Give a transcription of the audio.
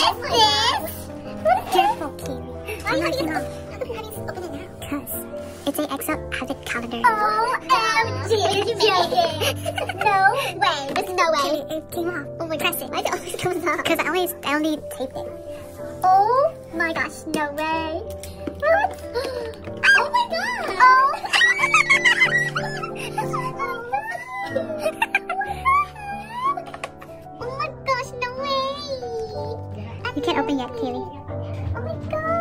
this? Careful, Kaylee. Why are you having it open it now? Because it's an Excel Advent calendar. OMG, did you make it? No way, there's no way. It came off. Oh my Press gosh, it. why is it always coming off? Because I only taped it. Oh my gosh, no way. What? Oh my god. Oh my gosh, no way. You can't open yet, Kaylee. Oh my god.